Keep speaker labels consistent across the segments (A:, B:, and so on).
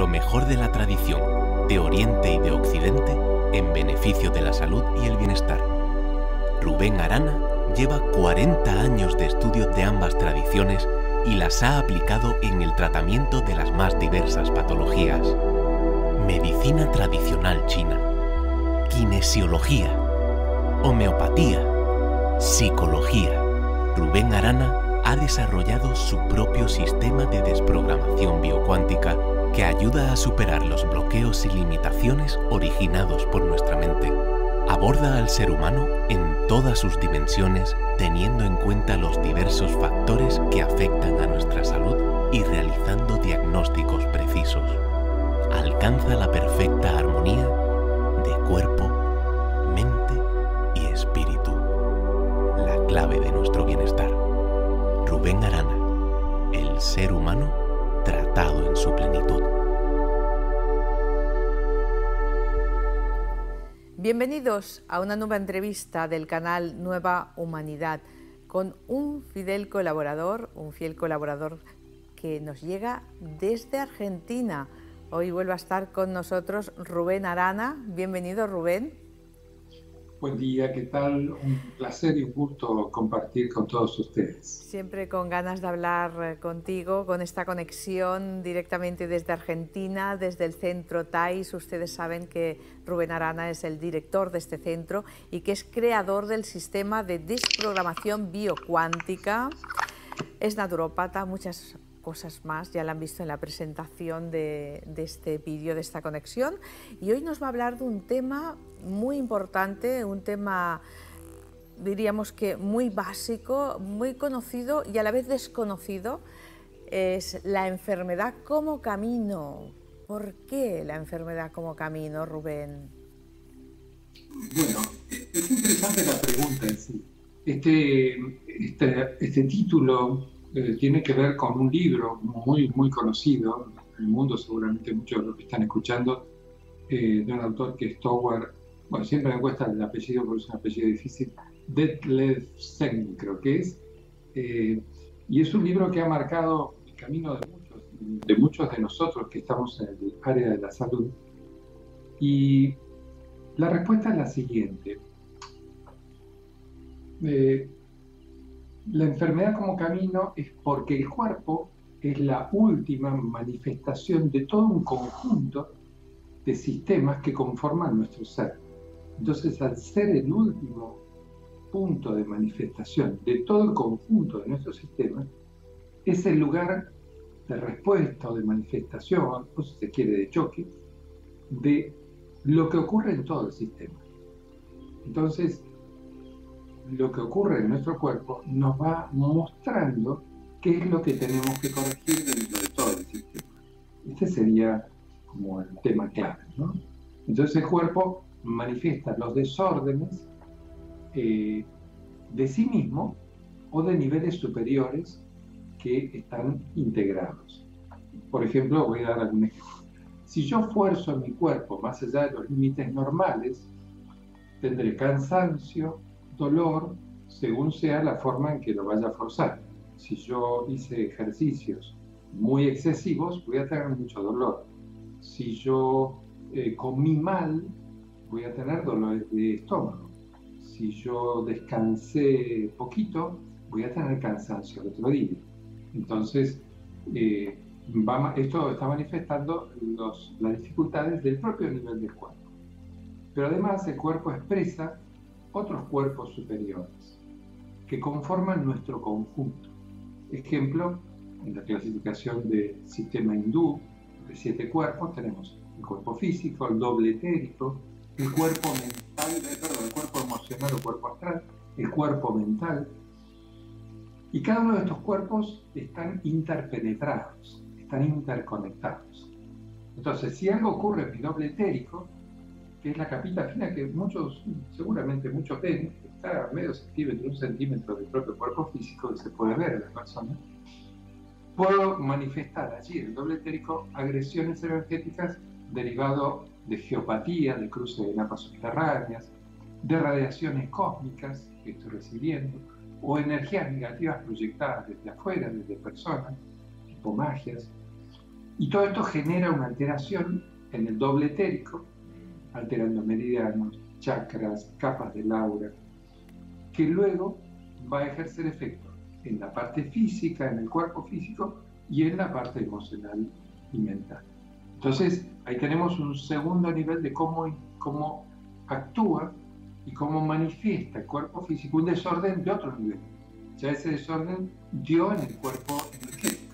A: Lo mejor de la tradición, de Oriente y de Occidente, en beneficio de la salud y el bienestar. Rubén Arana lleva 40 años de estudio de ambas tradiciones y las ha aplicado en el tratamiento de las más diversas patologías. Medicina tradicional china, kinesiología, homeopatía, psicología. Rubén Arana ha desarrollado su propio sistema de desprogramación biocuántica que ayuda a superar los bloqueos y limitaciones originados por nuestra mente. Aborda al ser humano en todas sus dimensiones, teniendo en cuenta los diversos factores que afectan a nuestra salud y realizando diagnósticos precisos. Alcanza la perfecta armonía de cuerpo, mente y espíritu. La clave de nuestro bienestar. Rubén Arana, el ser humano tratado en su plenitud.
B: Bienvenidos a una nueva entrevista del canal Nueva Humanidad con un fiel colaborador que nos llega desde Argentina. Hoy vuelve a estar con nosotros Rubén Arana. Bienvenido, Rubén.
C: Buen día, ¿qué tal? Un placer y un gusto compartir con todos ustedes.
B: Siempre con ganas de hablar contigo, con esta conexión directamente desde Argentina, desde el centro TAIS. Ustedes saben que Rubén Arana es el director de este centro y que es creador del sistema de desprogramación biocuántica. Es naturópata, muchas cosas más, ya la han visto en la presentación de este vídeo, de esta conexión. Y hoy nos va a hablar de un tema muy importante, un tema, diríamos que muy básico, muy conocido y a la vez desconocido. Es la enfermedad como camino. ¿Por qué la enfermedad como camino, Rubén?
C: Bueno, es interesante la pregunta en sí. Este título tiene que ver con un libro muy conocido en el mundo, seguramente muchos de los que están escuchando, de un autor que es Howard, bueno, siempre me cuesta el apellido porque es un apellido difícil, Detlef Seng, creo que es, y es un libro que ha marcado el camino de muchos de nosotros que estamos en el área de la salud. Y la respuesta es la siguiente. La enfermedad como camino es porque el cuerpo es la última manifestación de todo un conjunto de sistemas que conforman nuestro ser. Entonces, al ser el último punto de manifestación de todo el conjunto de nuestro sistema, es el lugar de respuesta o de manifestación, o si se quiere de choque, de lo que ocurre en todo el sistema. Entonces, lo que ocurre en nuestro cuerpo nos va mostrando qué es lo que tenemos que corregir dentro de todo el sistema. Este sería como el tema clave, ¿no? Entonces el cuerpo manifiesta los desórdenes de sí mismo o de niveles superiores que están integrados. Por ejemplo, voy a dar algún ejemplo. Si yo fuerzo mi cuerpo más allá de los límites normales, tendré cansancio, dolor, según sea la forma en que lo vaya a forzar. Si yo hice ejercicios muy excesivos, voy a tener mucho dolor. Si yo comí mal, voy a tener dolores de estómago. Si yo descansé poquito, voy a tener cansancio el otro día. Entonces, esto está manifestando las dificultades del propio nivel del cuerpo. Pero además el cuerpo expresa otros cuerpos superiores que conforman nuestro conjunto. Ejemplo, en la clasificación del sistema hindú de 7 cuerpos tenemos el cuerpo físico, el doble etérico, el cuerpo mental, el cuerpo emocional o cuerpo astral, el cuerpo mental. Y cada uno de estos cuerpos están interpenetrados, están interconectados. Entonces, si algo ocurre en mi doble etérico, que es la capita fina que seguramente muchos ven, que está a medio centímetro, 1 centímetro del propio cuerpo físico, que se puede ver en la persona, puedo manifestar allí en el doble etérico agresiones energéticas derivado de geopatía, de cruce de napas subterráneas, de radiaciones cósmicas que estoy recibiendo, o energías negativas proyectadas desde afuera, desde personas, tipo magias. Y todo esto genera una alteración en el doble etérico, alterando meridianos, chakras, capas del aura, que luego va a ejercer efecto en la parte física, en el cuerpo físico y en la parte emocional y mental. Entonces, ahí tenemos un segundo nivel de cómo actúa y cómo manifiesta el cuerpo físico un desorden de otro nivel. Ya ese desorden dio en el cuerpo energético.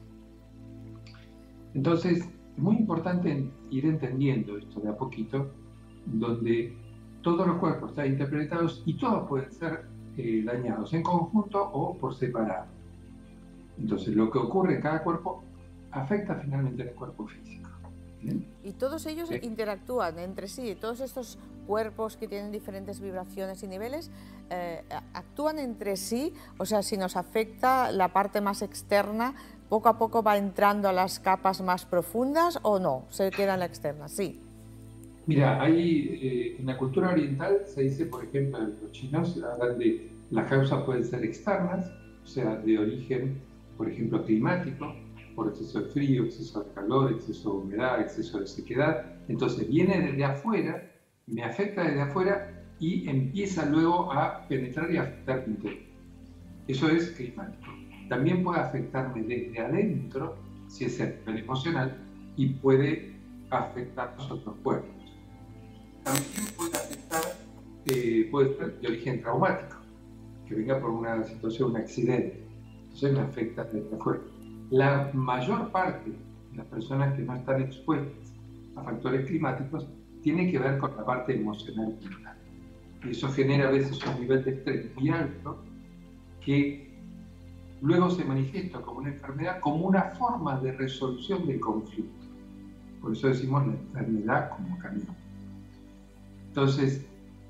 C: Entonces, es muy importante ir entendiendo esto de a poquito, donde todos los cuerpos están interpretados y todos pueden ser dañados en conjunto o por separado. Entonces, lo que ocurre en cada cuerpo afecta finalmente al cuerpo físico. ¿Bien?
B: Y todos ellos interactúan entre sí, todos estos cuerpos que tienen diferentes vibraciones y niveles actúan entre sí, o sea, si nos afecta la parte más externa, poco a poco va entrando a las capas más profundas o no, se queda en la externa, sí.
C: Mira, hay en la cultura oriental se dice, por ejemplo, los chinos hablan de las causas pueden ser externas, o sea, de origen, por ejemplo, climático, por exceso de frío, exceso de calor, exceso de humedad, exceso de sequedad. Entonces viene desde afuera, me afecta desde afuera y empieza luego a penetrar y afectar mi interior. Eso es climático. También puede afectarme desde adentro, si es a nivel emocional, y puede afectar a los otros cuerpos. También puede afectar, puede ser de origen traumático, que venga por una situación, un accidente. Entonces me afecta desde afuera. La mayor parte de las personas que no están expuestas a factores climáticos tiene que ver con la parte emocional y mental. Y eso genera a veces un nivel de estrés muy alto que luego se manifiesta como una enfermedad, como una forma de resolución del conflicto. Por eso decimos la enfermedad como camino. Entonces,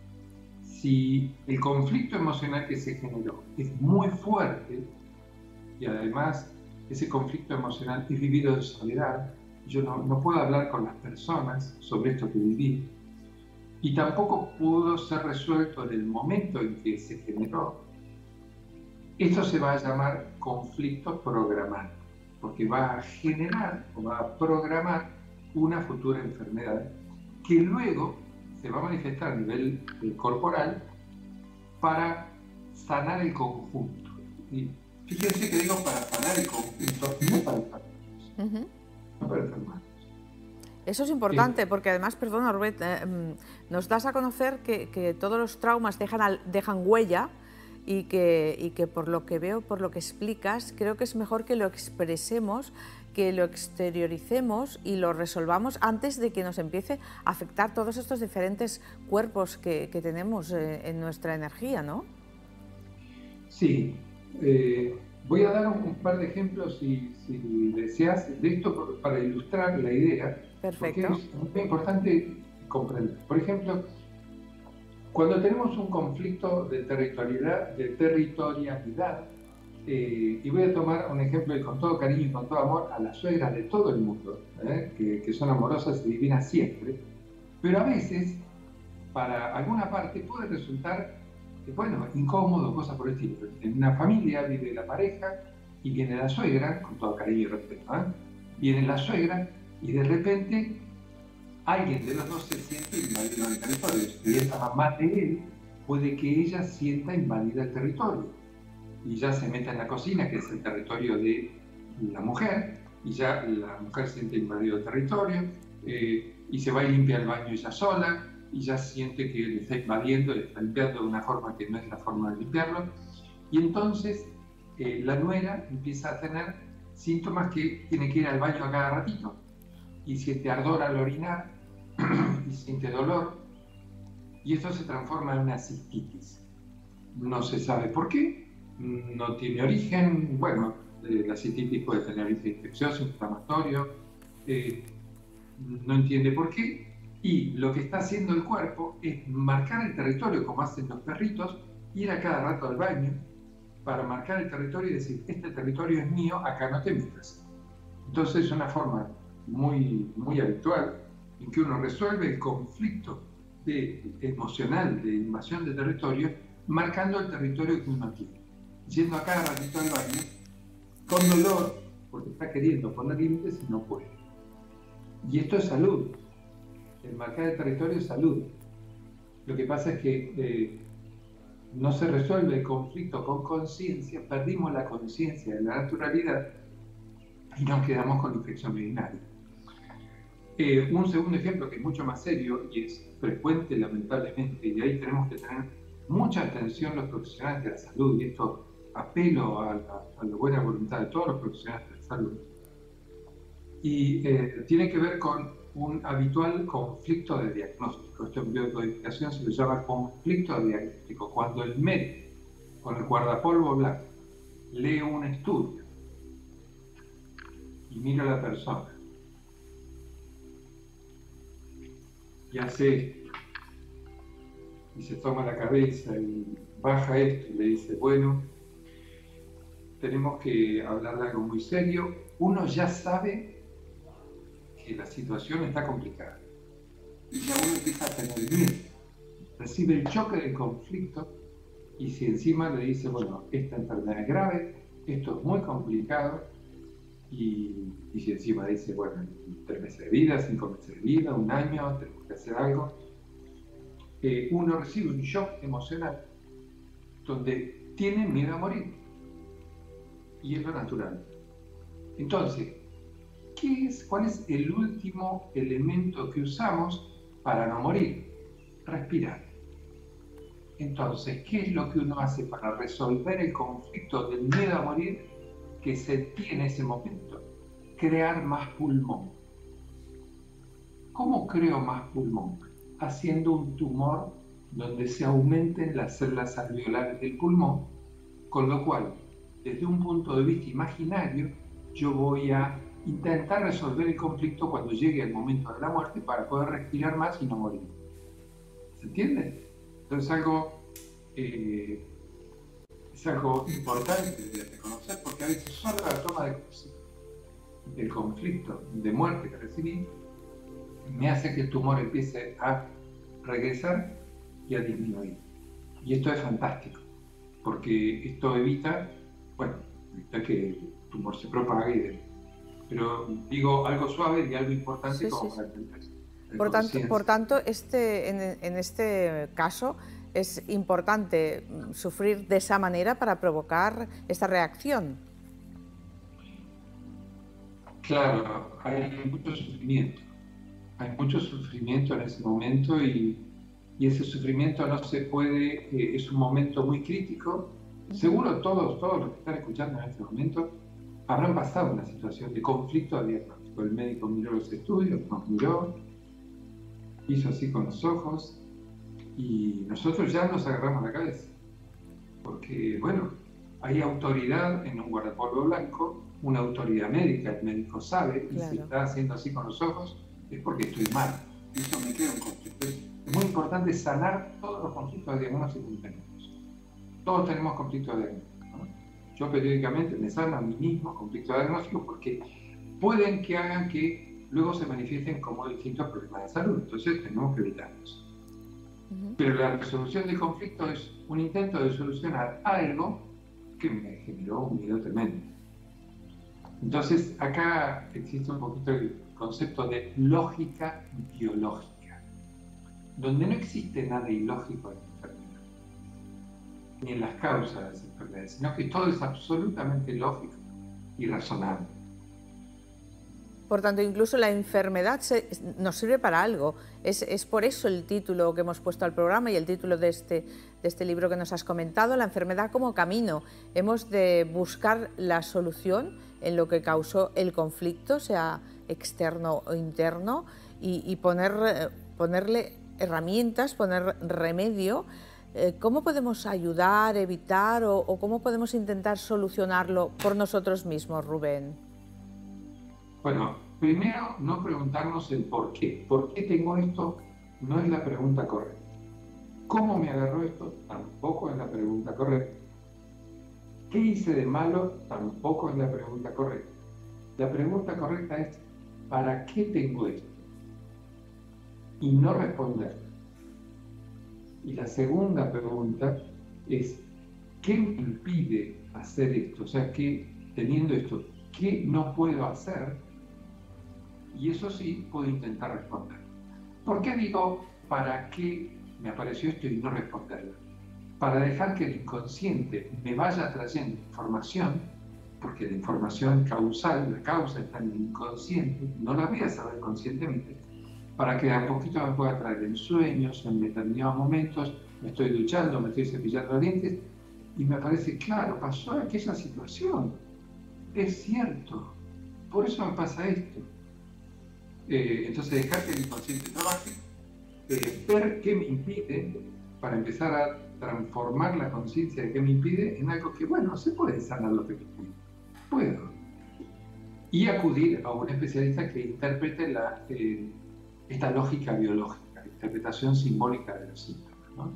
C: si el conflicto emocional que se generó es muy fuerte y además ese conflicto emocional es vivido en soledad, yo no puedo hablar con las personas sobre esto que viví y tampoco pudo ser resuelto en el momento en que se generó, esto se va a llamar conflicto programado, porque va a generar o va a programar una futura enfermedad que luego se va a manifestar a nivel corporal para sanar el conjunto. Y fíjense que digo para sanar el conjunto, no para enfermarnos. No para enfermarnos.
B: Eso es importante porque además, perdona Rubén, nos das a conocer que todos los traumas dejan huella y que por lo que veo, por lo que explicas, creo que es mejor que lo expresemos, que lo exterioricemos y lo resolvamos antes de que nos empiece a afectar todos estos diferentes cuerpos que tenemos en nuestra energía, ¿no?
C: Sí. Voy a dar un par de ejemplos, si deseas, de esto para ilustrar la idea.
B: Perfecto.
C: Porque es muy importante comprender. Por ejemplo, cuando tenemos un conflicto de territorialidad, y voy a tomar un ejemplo y con todo cariño y con todo amor a las suegras de todo el mundo, que son amorosas y divinas siempre, pero a veces, para alguna parte, puede resultar, bueno, incómodo, cosas por el estilo. En una familia vive la pareja y viene la suegra, con todo cariño y respeto, viene la suegra y de repente alguien de los dos se siente invadido el territorio. Si es la mamá de él, puede que ella sienta invadida el territorio y ya se meta en la cocina, que es el territorio de la mujer, y ya la mujer siente invadido el territorio, y se va y limpia el baño ella sola, y ya siente que le está invadiendo, le está limpiando de una forma que no es la forma de limpiarlo, y entonces la nuera empieza a tener síntomas que tiene que ir al baño a cada ratito, y siente ardor al orinar, y siente dolor, y esto se transforma en una cistitis. No se sabe por qué, no tiene origen, bueno, la cistitis puede tener origen infeccioso, inflamatorio, no entiende por qué, y lo que está haciendo el cuerpo es marcar el territorio, como hacen los perritos, ir a cada rato al baño para marcar el territorio y decir, este territorio es mío, acá no te metas. Entonces es una forma muy habitual en que uno resuelve el conflicto emocional de invasión de territorio marcando el territorio que uno tiene, yendo a cada ratito al baño con dolor, porque está queriendo poner límites y no puede. Y esto es salud. El marcar el territorio es salud. Lo que pasa es que no se resuelve el conflicto con conciencia, perdimos la conciencia de la naturalidad y nos quedamos con infección urinaria. Un segundo ejemplo que es mucho más serio y es frecuente lamentablemente, y ahí tenemos que tener mucha atención los profesionales de la salud, y esto apelo a la buena voluntad de todos los profesionales de la salud, y tiene que ver con un habitual conflicto de diagnóstico. Esto en biodescodificación se le llama conflicto de diagnóstico. Cuando el médico, con el guardapolvo blanco, lee un estudio y mira a la persona y hace esto, y se toma la cabeza y baja esto y le dice, bueno, tenemos que hablar de algo muy serio, uno ya sabe que la situación está complicada. Y ya uno empieza a tener miedo, recibe el choque del conflicto, y si encima le dice, bueno, esta enfermedad es grave, esto es muy complicado, y si encima dice, bueno, 3 meses de vida, 5 meses de vida, 1 año, tenemos que hacer algo, uno recibe un shock emocional donde tiene miedo a morir, y es lo natural. Entonces, ¿cuál es el último elemento que usamos para no morir? Respirar. Entonces, ¿qué es lo que uno hace para resolver el conflicto del miedo a morir que sentí en ese momento? Crear más pulmón. ¿Cómo creo más pulmón? Haciendo un tumor donde se aumenten las células alveolares del pulmón, con lo cual, desde un punto de vista imaginario, yo voy a intentar resolver el conflicto cuando llegue el momento de la muerte para poder respirar más y no morir. ¿Se entiende? Entonces es algo importante de reconocer, porque a veces solo la toma del conflicto de muerte que recibí me hace que el tumor empiece a regresar y a disminuir. Y esto es fantástico, porque esto evita que el tumor se propague. Pero digo algo suave y algo importante para entender.
B: Por tanto, en este caso es importante sufrir de esa manera para provocar esta reacción.
C: Claro, hay mucho sufrimiento. Hay mucho sufrimiento en ese momento y ese sufrimiento no se puede, es un momento muy crítico. Seguro todos los que están escuchando en este momento habrán pasado una situación de conflicto de diagnóstico. El médico miró los estudios, nos miró, hizo así con los ojos y nosotros ya nos agarramos la cabeza. Porque, bueno, hay autoridad en un guardapolvo blanco, una autoridad médica, el médico sabe, y si está haciendo así con los ojos es porque estoy mal. Y eso me crea un conflicto. Es muy importante sanar todos los conflictos de diagnóstico que tenemos. Todos tenemos conflictos de diagnóstico. Yo periódicamente me sano a mí mismo conflictos de diagnóstico porque pueden que hagan que luego se manifiesten como distintos problemas de salud. Entonces tenemos que evitarlos. Pero la resolución del conflicto es un intento de solucionar algo que me generó un miedo tremendo. Entonces acá existe un poquito el concepto de lógica biológica, donde no existe nada ilógico en la enfermedad, ni en las causas de las enfermedades, sino que todo es absolutamente lógico y razonable.
B: Por tanto, incluso la enfermedad nos sirve para algo. Es por eso el título que hemos puesto al programa y el título de este libro que nos has comentado, La enfermedad como camino. Hemos de buscar la solución en lo que causó el conflicto, sea externo o interno, y ponerle herramientas, poner remedio. ¿Cómo podemos ayudar, evitar o cómo podemos intentar solucionarlo por nosotros mismos, Rubén?
C: Bueno, primero no preguntarnos el por qué. ¿Por qué tengo esto? No es la pregunta correcta. ¿Cómo me agarró esto? Tampoco es la pregunta correcta. ¿Qué hice de malo? Tampoco es la pregunta correcta. La pregunta correcta es ¿para qué tengo esto? Y no responder. Y la segunda pregunta es ¿qué me impide hacer esto? O sea, que teniendo esto, qué no puedo hacer, y eso sí puedo intentar responder. ¿Por qué digo para qué me apareció esto y no responderlo? Para dejar que el inconsciente me vaya trayendo información, porque la información causal, la causa está en el inconsciente, no la voy a saber conscientemente, para que de a poquito me pueda traer en sueños, en determinados momentos, me estoy duchando, me estoy cepillando los dientes, y me parece, claro, pasó aquella situación, es cierto, por eso me pasa esto. Entonces dejar que el inconsciente trabaje, ver qué me impide, para empezar a transformar la conciencia de qué me impide en algo que, bueno, se puede sanar lo que me impide, puedo. Y acudir a un especialista que interprete esta lógica biológica, la interpretación simbólica de los síntomas, ¿no?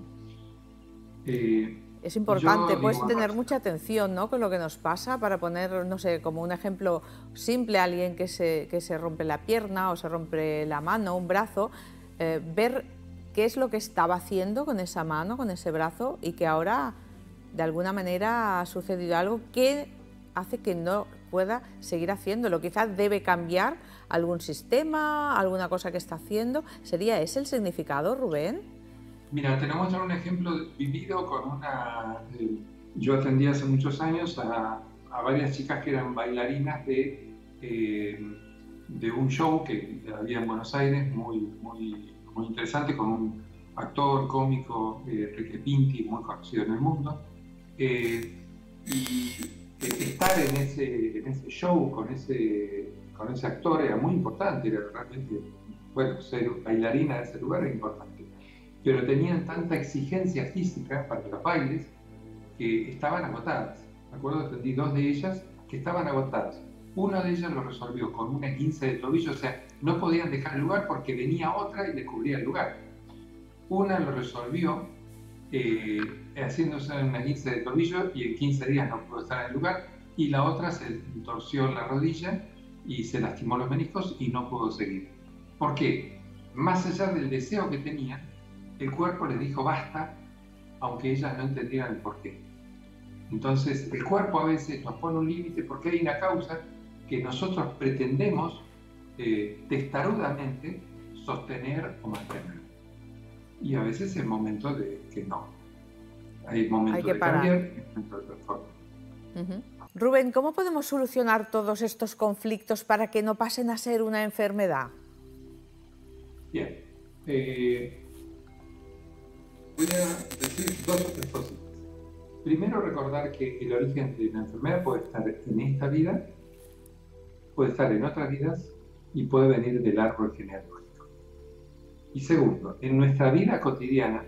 B: Es importante, pues, tener mucha atención, ¿no?, con lo que nos pasa, para poner, no sé, como un ejemplo simple, a alguien que se rompe la pierna o se rompe la mano, un brazo, ver qué es lo que estaba haciendo con esa mano, con ese brazo, y que ahora, de alguna manera, ha sucedido algo que hace que no pueda seguir haciéndolo. Quizás debe cambiar algún sistema, alguna cosa que está haciendo. ¿Sería ese el significado, Rubén?
C: Mira, te muestro un ejemplo vivido con una... yo atendí hace muchos años a varias chicas que eran bailarinas de un show que había en Buenos Aires, muy interesante, con un actor cómico, Enrique Pinti, muy conocido en el mundo. Y estar en ese show con ese actor era muy importante, era realmente, bueno, ser bailarina de ese lugar era importante. Pero tenían tanta exigencia física para los bailes que estaban agotadas. Me acuerdo que atendí 2 de ellas que estaban agotadas. Una de ellas lo resolvió con una esguince de tobillo, o sea, no podían dejar el lugar porque venía otra y le cubría el lugar. Una lo resolvió haciéndose una esguince de tobillo y en 15 días no pudo estar en el lugar, y la otra se torció la rodilla y se lastimó los meniscos y no pudo seguir. ¿Por qué? Más allá del deseo que tenían, el cuerpo les dijo basta, aunque ellas no entendieran el porqué. Entonces, el cuerpo a veces nos pone un límite porque hay una causa que nosotros pretendemos testarudamente sostener o mantener. Y a veces es momento de que no. Hay momentos de cambiar y momentos de transformar.
B: Rubén, ¿cómo podemos solucionar todos estos conflictos para que no pasen a ser una enfermedad?
C: Bien. Voy a decir 2 o 3 cosas. Primero, recordar que el origen de la enfermedad puede estar en esta vida, puede estar en otras vidas y puede venir del árbol genealógico. Y segundo, en nuestra vida cotidiana,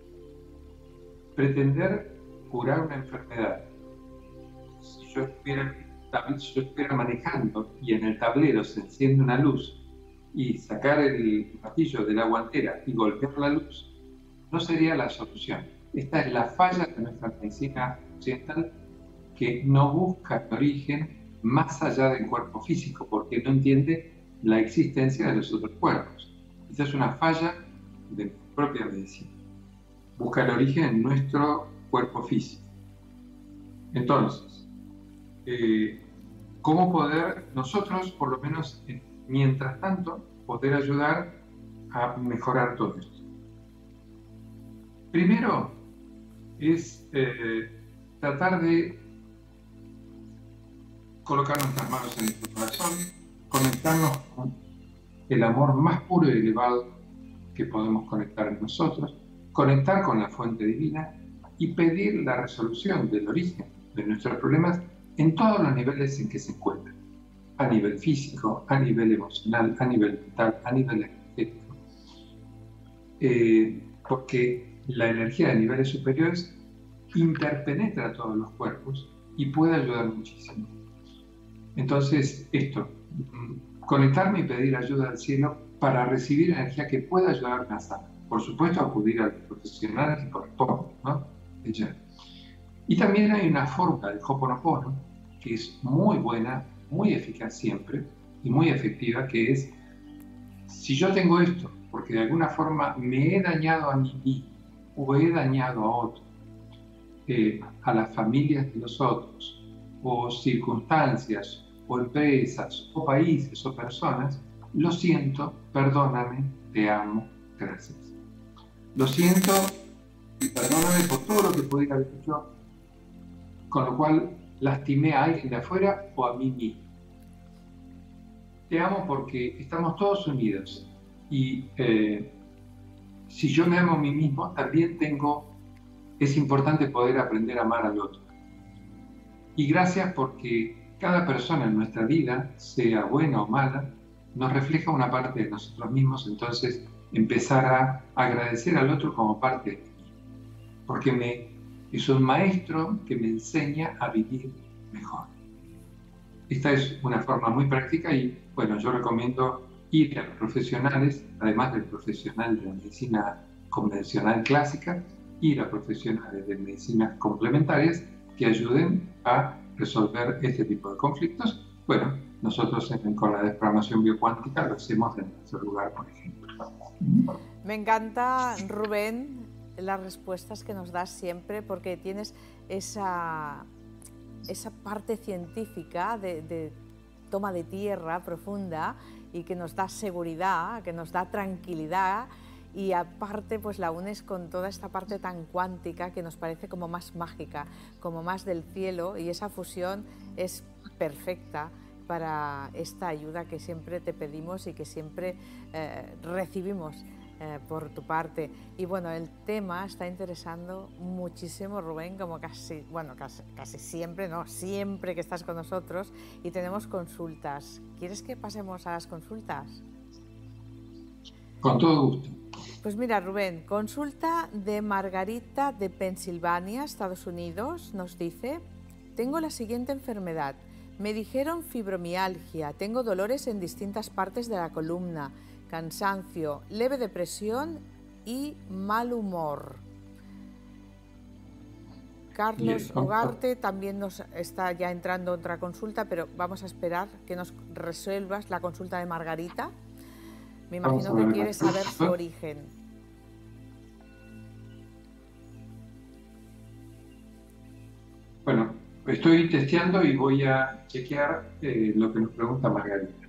C: pretender curar una enfermedad, si yo estuviera manejando y en el tablero se enciende una luz y sacar el martillo de la guantera y golpear la luz, no sería la solución. Esta es la falla de nuestra medicina occidental, que no busca el origen más allá del cuerpo físico, porque no entiende la existencia de los otros cuerpos. Esta es una falla de nuestra propia medicina. Busca el origen en nuestro cuerpo físico. Entonces, ¿cómo poder nosotros, por lo menos mientras tanto, poder ayudar a mejorar todo esto? Primero es tratar de colocar nuestras manos en nuestro corazón, conectarnos con el amor más puro y elevado que podemos conectar en nosotros, conectar con la fuente divina y pedir la resolución del origen de nuestros problemas en todos los niveles en que se encuentran, a nivel físico, a nivel emocional, a nivel mental, a nivel energético. Porque la energía de niveles superiores interpenetra todos los cuerpos y puede ayudar muchísimo. Entonces, conectarme y pedir ayuda al cielo para recibir energía que pueda ayudarme a sanar. Por supuesto, acudir al profesional que corresponde, ¿no? Y también hay una fórmula del Ho'oponopono que es muy buena, muy eficaz siempre y muy efectiva, que es: si yo tengo esto porque de alguna forma me he dañado a mí mismo o he dañado a otro, a las familias de los otros, o circunstancias o empresas, o países, o personas, lo siento, perdóname, te amo, gracias. Lo siento y perdóname por todo lo que pudiera haber hecho, con lo cual lastimé a alguien de afuera o a mí mismo. Te amo porque estamos todos unidos y si yo me amo a mí mismo, también es importante poder aprender a amar al otro. Y gracias porque cada persona en nuestra vida, sea buena o mala, nos refleja una parte de nosotros mismos, entonces empezar a agradecer al otro como parte de mí. Porque es un maestro que me enseña a vivir mejor. Esta es una forma muy práctica y, bueno, yo recomiendo ir a los profesionales, además del profesional de la medicina convencional clásica, ir a profesionales de medicinas complementarias que ayuden a resolver este tipo de conflictos. Bueno, nosotros con la desprogramación biocuántica lo hacemos en nuestro lugar, por ejemplo.
B: Me encanta, Rubén, las respuestas que nos das siempre, porque tienes esa parte científica de toma de tierra profunda y que nos da seguridad, que nos da tranquilidad, y aparte pues la unes con toda esta parte tan cuántica que nos parece como más mágica, como más del cielo, y esa fusión es perfecta para esta ayuda que siempre te pedimos y que siempre recibimos por tu parte. Y bueno, el tema está interesando muchísimo, Rubén, como casi siempre, no, siempre que estás con nosotros, y tenemos consultas. ¿Quieres que pasemos a las consultas?
C: Con todo gusto.
B: Pues mira, Rubén, consulta de Margarita de Pensilvania, Estados Unidos, nos dice: tengo la siguiente enfermedad. Me dijeron fibromialgia, tengo dolores en distintas partes de la columna, cansancio, leve depresión y mal humor. Carlos Ugarte también nos está ya entrando otra consulta, pero vamos a esperar que nos resuelvas la consulta de Margarita. Me imagino que quieres saber su origen.
C: Bueno, estoy testeando y voy a chequear lo que nos pregunta Margarita.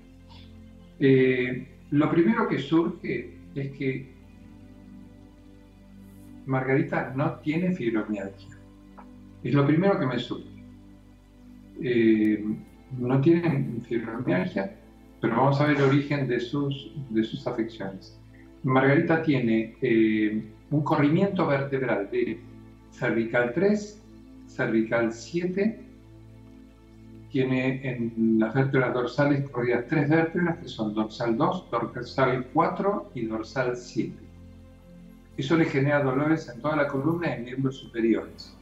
C: Lo primero que surge es que Margarita no tiene fibromialgia. Es lo primero que me surge. No tiene fibromialgia, pero vamos a ver el origen de sus afecciones. Margarita tiene un corrimiento vertebral de cervical 3, cervical 7, tiene en las vértebras dorsales corridas 3 vértebras que son dorsal 2, dorsal 4 y dorsal 7. Eso le genera dolores en toda la columna y en miembros superiores.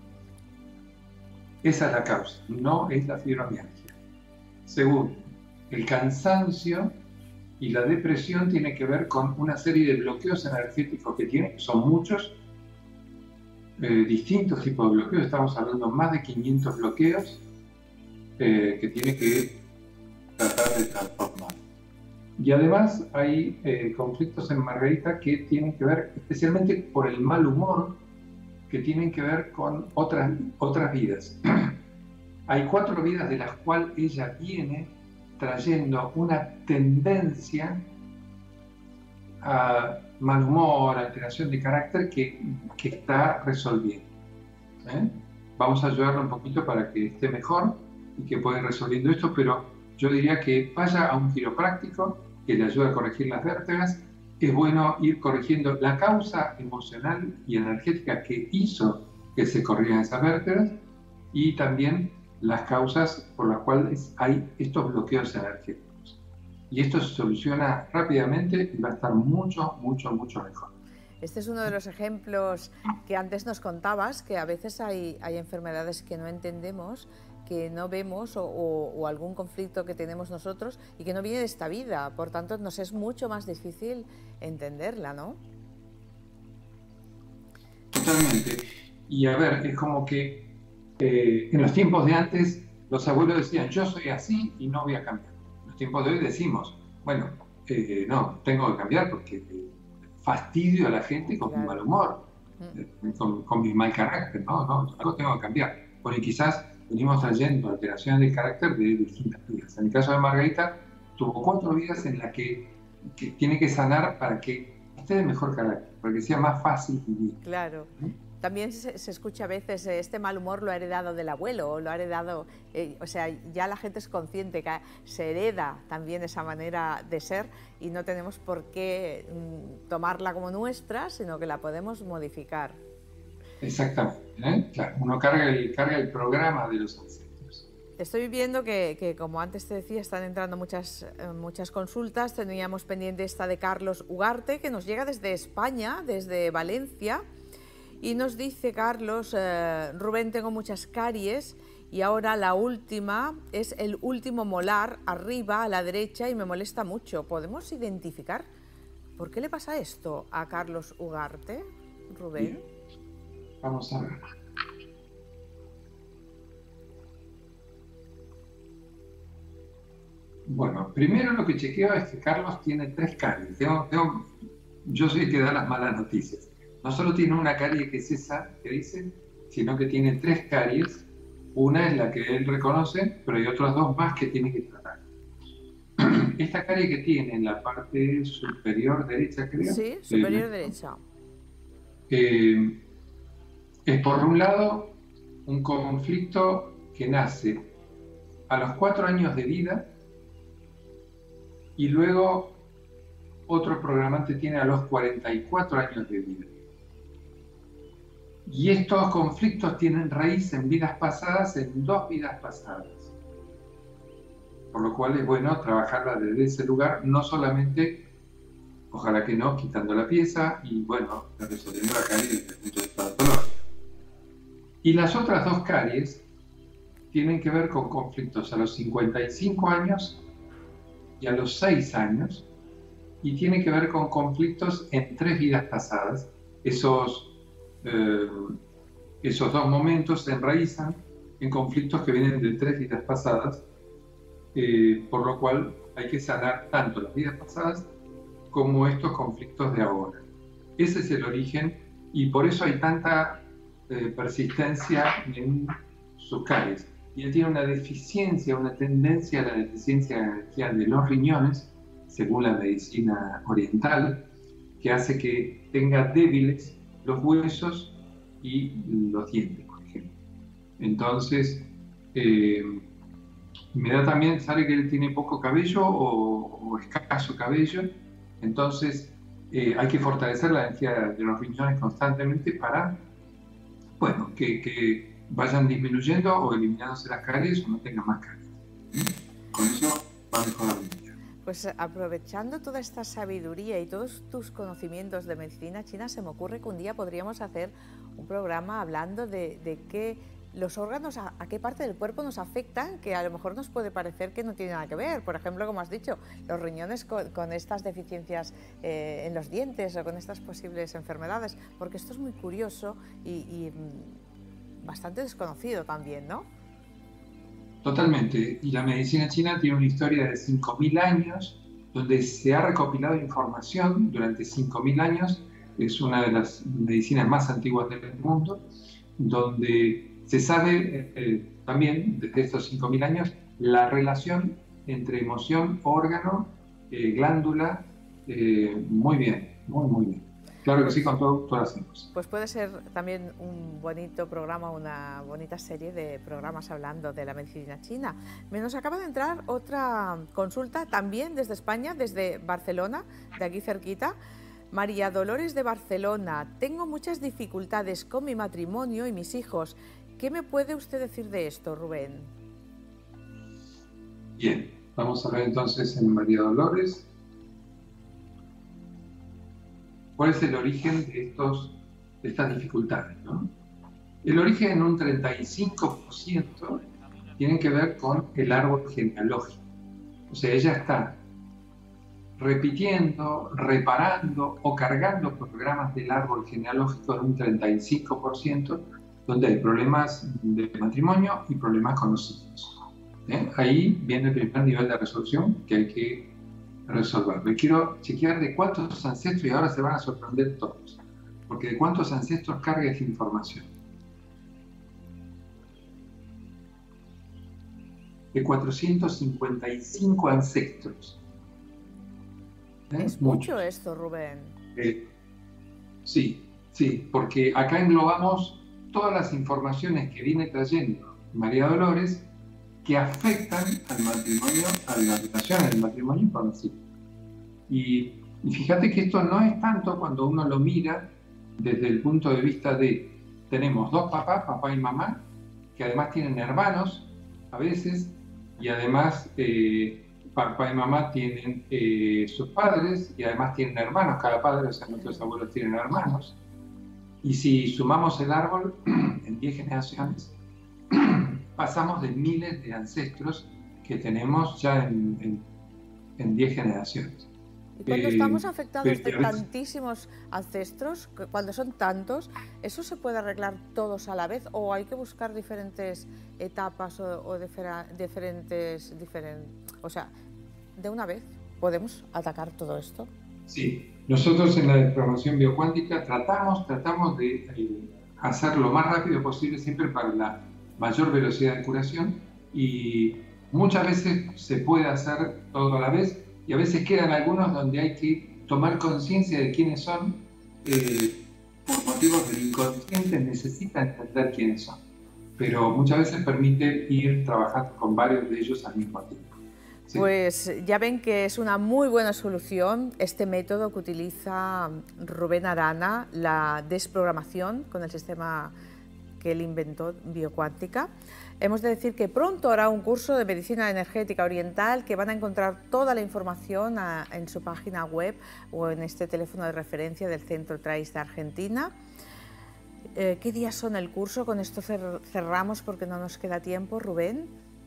C: Esa es la causa, no es la fibromialgia. Segundo, el cansancio y la depresión tiene que ver con una serie de bloqueos energéticos que tiene, que son muchos, distintos tipos de bloqueos, estamos hablando de más de 500 bloqueos que tiene que tratar de transformar. Y además hay conflictos en Margarita que tienen que ver especialmente por el mal humor, que tienen que ver con otras vidas. Hay 4 vidas de las cuales ella viene trayendo una tendencia a mal humor, alteración de carácter que está resolviendo. Vamos a ayudarla un poquito para que esté mejor y que pueda ir resolviendo esto, pero yo diría que vaya a un quiropráctico que le ayude a corregir las vértebras. Es bueno ir corrigiendo la causa emocional y energética que hizo que se corrieran esas vértebras y también las causas por las cuales hay estos bloqueos energéticos. Y esto se soluciona rápidamente y va a estar mucho, mucho, mucho mejor.
B: Este es uno de los ejemplos que antes nos contabas, que a veces hay enfermedades que no entendemos, que no vemos o algún conflicto que tenemos nosotros y que no viene de esta vida. Por tanto, nos es mucho más difícil entenderla, ¿no?
C: Totalmente. Y a ver, es como que en los tiempos de antes los abuelos decían, yo soy así y no voy a cambiar. En los tiempos de hoy decimos, bueno, no, tengo que cambiar porque fastidio a la gente con mi mal humor, con mi mal carácter, no, algo tengo que cambiar. Bueno, y quizás venimos trayendo alteraciones de carácter de distintas vidas. En el caso de Margarita, tuvo 4 vidas en las que tiene que sanar para que esté de mejor carácter, para que sea más fácil vivir.
B: Claro. También se escucha a veces, este mal humor lo ha heredado del abuelo, o lo ha heredado, o sea, ya la gente es consciente que se hereda también esa manera de ser y no tenemos por qué tomarla como nuestra, sino que la podemos modificar.
C: Exactamente, ¿eh? Claro, uno carga el programa de los ancestros.
B: Estoy viendo que, como antes te decía, están entrando muchas consultas. Teníamos pendiente esta de Carlos Ugarte, que nos llega desde España, desde Valencia. Y nos dice Carlos, Rubén, tengo muchas caries y ahora la última es el último molar arriba a la derecha y me molesta mucho. ¿Podemos identificar por qué le pasa esto a Carlos Ugarte, Rubén?
C: Bien. Vamos a ver. Bueno, primero lo que chequeo es que Carlos tiene 3 caries. Yo soy el que da las malas noticias. No solo tiene una carie que es esa que dice, sino que tiene 3 caries. Una es la que él reconoce, pero hay otras 2 más que tiene que tratar. Esta carie que tiene en la parte superior derecha, creo.
B: Sí, superior derecha.
C: Es por un lado un conflicto que nace a los 4 años de vida y luego otro programante tiene a los 44 años de vida. Y estos conflictos tienen raíz en vidas pasadas, en 2 vidas pasadas. Por lo cual es bueno trabajarla desde ese lugar, no solamente, ojalá que no, quitando la pieza y bueno, resolviendo la carie desde el punto de vista patológico. Y las otras 2 caries tienen que ver con conflictos a los 55 años y a los 6 años, y tienen que ver con conflictos en 3 vidas pasadas. Esos 2 momentos se enraizan en conflictos que vienen de 3 vidas pasadas, por lo cual hay que sanar tanto las vidas pasadas como estos conflictos de ahora. Ese es el origen y por eso hay tanta persistencia en sus caries. Y él tiene una deficiencia, una tendencia a la deficiencia de energía de los riñones, según la medicina oriental, que hace que tenga débiles los huesos y los dientes, por ejemplo. Entonces, me da también, sabe que él tiene poco cabello o escaso cabello, entonces hay que fortalecer la energía de los riñones constantemente para, bueno, que vayan disminuyendo o eliminándose las caries o no tengan más caries. Con eso va a mejorar mucho.
B: Pues aprovechando toda esta sabiduría y todos tus conocimientos de medicina china, se me ocurre que un día podríamos hacer un programa hablando de qué los órganos, a qué parte del cuerpo nos afectan, que a lo mejor nos puede parecer que no tiene nada que ver. Por ejemplo, como has dicho, los riñones con estas deficiencias en los dientes o con estas posibles enfermedades, porque esto es muy curioso y bastante desconocido también, ¿no?
C: Totalmente. Y la medicina china tiene una historia de 5.000 años, donde se ha recopilado información durante 5.000 años. Es una de las medicinas más antiguas del mundo, donde se sabe también, desde estos 5.000 años, la relación entre emoción, órgano, glándula, muy bien, muy bien. Claro que sí, con todas las cosas.
B: Pues puede ser también un bonito programa, una bonita serie de programas hablando de la medicina china. Nos acaba de entrar otra consulta también desde España, desde Barcelona, de aquí cerquita. María Dolores de Barcelona: tengo muchas dificultades con mi matrimonio y mis hijos. ¿Qué me puede usted decir de esto, Rubén?
C: Bien, vamos a ver entonces en María Dolores. ¿Cuál es el origen de estas dificultades, ¿no? El origen en un 35% tiene que ver con el árbol genealógico. O sea, ella está repitiendo, reparando o cargando programas del árbol genealógico en un 35%, donde hay problemas de matrimonio y problemas con los hijos. Ahí viene el primer nivel de resolución que hay que resolver. Me quiero chequear de cuántos ancestros, y ahora se van a sorprender todos, porque de cuántos ancestros carga esta información. de 455 ancestros.
B: Es mucho esto, Rubén.
C: Sí, porque acá englobamos todas las informaciones que viene trayendo María Dolores que afectan al matrimonio, a la relación del matrimonio con los hijos. Y fíjate que esto no es tanto cuando uno lo mira desde el punto de vista de tenemos dos papás, papá y mamá, que además tienen hermanos a veces, y además papá y mamá tienen sus padres, y además tienen hermanos, cada padre, o sea, nuestros abuelos tienen hermanos. Y si sumamos el árbol, en 10 generaciones, pasamos de miles de ancestros que tenemos ya en 10 generaciones.
B: Y cuando estamos afectados de tantísimos ancestros, cuando son tantos, ¿eso se puede arreglar todos a la vez o hay que buscar diferentes etapas o diferentes, o sea, de una vez podemos atacar todo esto?
C: Sí, nosotros en la desprogramación biocuántica tratamos de hacer lo más rápido posible siempre para la mayor velocidad de curación y muchas veces se puede hacer todo a la vez. Y a veces quedan algunos donde hay que tomar conciencia de quiénes son, por motivos del inconsciente necesita entender quiénes son. Pero muchas veces permite ir trabajando con varios de ellos al mismo tiempo. ¿Sí?
B: Pues ya ven que es una muy buena solución este método que utiliza Rubén Arana, la desprogramación con el sistema que él inventó, biocuántica. Hemos de decir que pronto hará un curso de medicina energética oriental que van a encontrar toda la información en su página web o en este teléfono de referencia del Centro TRAIS de Argentina. ¿Qué días son el curso? Con esto cerramos porque no nos queda tiempo, Rubén.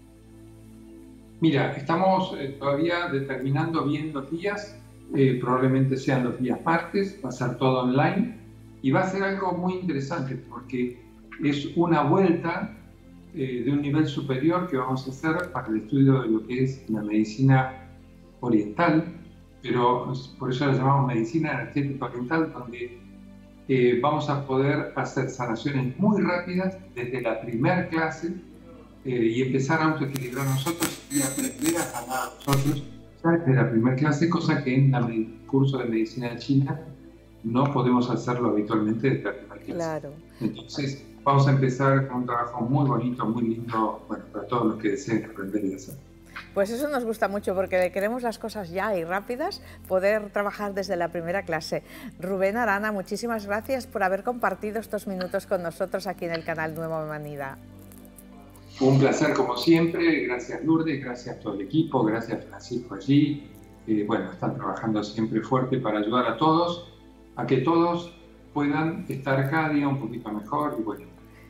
C: Mira, estamos todavía determinando bien los días, probablemente sean los días martes, va a ser todo online y va a ser algo muy interesante porque es una vuelta de un nivel superior que vamos a hacer para el estudio de lo que es la medicina oriental, pero por eso la llamamos medicina energética oriental, donde vamos a poder hacer sanaciones muy rápidas desde la primera clase y empezar a autoequilibrar nosotros y aprender a sanar a nosotros ya desde la primera clase, cosa que en el curso de medicina china no podemos hacerlo habitualmente desde la primera clase.
B: Claro.
C: Entonces, vamos a empezar con un trabajo muy bonito, muy lindo, bueno, para todos los que deseen aprender y hacer.
B: Pues eso nos gusta mucho porque queremos las cosas ya y rápidas, poder trabajar desde la primera clase. Rubén Arana, muchísimas gracias por haber compartido estos minutos con nosotros aquí en el canal Nueva Humanidad.
C: Un placer como siempre, gracias Lourdes, gracias a todo el equipo, gracias Francisco allí. Bueno, están trabajando siempre fuerte para ayudar a todos, a que todos puedan estar cada día un poquito mejor y bueno,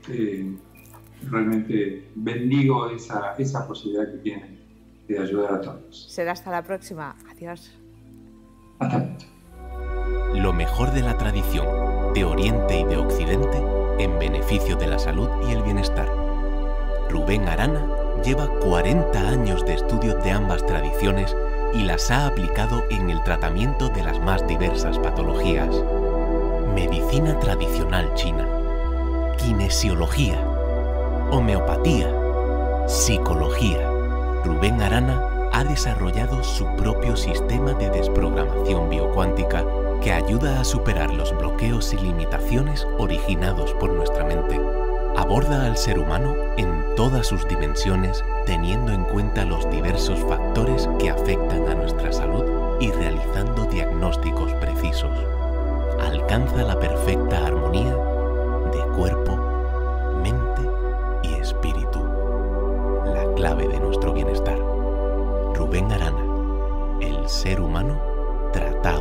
C: realmente bendigo esa posibilidad que tienen de ayudar a todos.
B: Será hasta la próxima. Adiós.
C: Hasta pronto.
A: Lo mejor de la tradición, de Oriente y de Occidente, en beneficio de la salud y el bienestar. Rubén Arana lleva 40 años de estudio de ambas tradiciones y las ha aplicado en el tratamiento de las más diversas patologías. Medicina tradicional china, kinesiología, homeopatía, psicología. Rubén Arana ha desarrollado su propio sistema de desprogramación biocuántica que ayuda a superar los bloqueos y limitaciones originados por nuestra mente. Aborda al ser humano en todas sus dimensiones, teniendo en cuenta los diversos factores que afectan a nuestra salud y realizando diagnósticos precisos. Alcanza la perfecta armonía de cuerpo, mente y espíritu. La clave de nuestro bienestar. Rubén Arana, el ser humano tratado.